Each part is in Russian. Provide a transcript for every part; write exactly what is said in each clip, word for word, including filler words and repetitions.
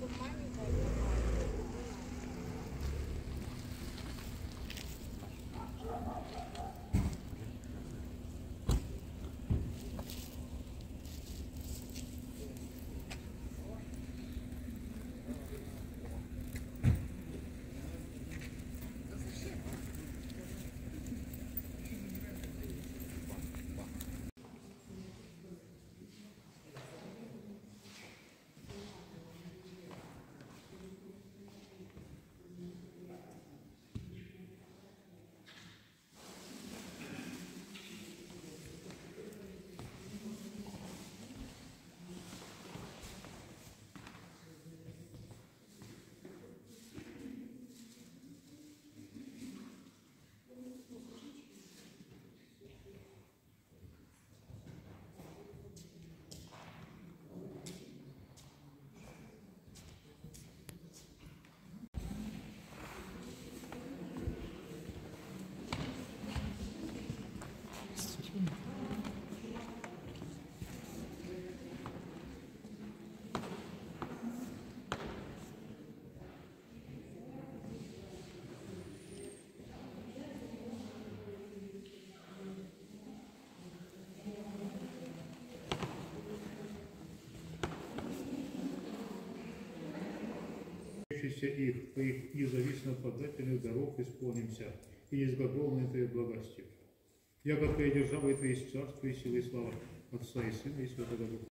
Их, по их независимо подательных даров исполнимся, и изготовлены Твоей благостью. Яко Твоя держава и Твои царство и силы и слава Отца и Сына и Святого Духа.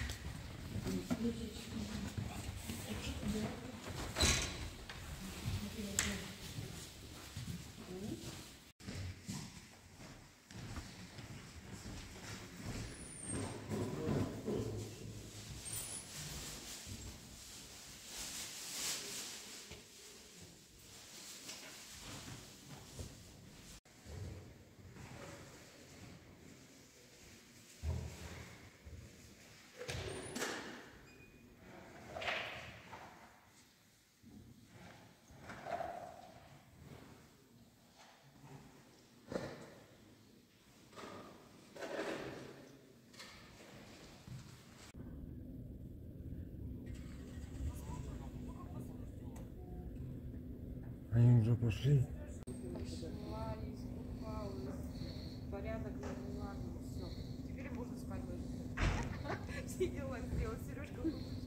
Они уже пошли. Порядок, ладно, все. Теперь можно спать. Все дела сделать. Сережка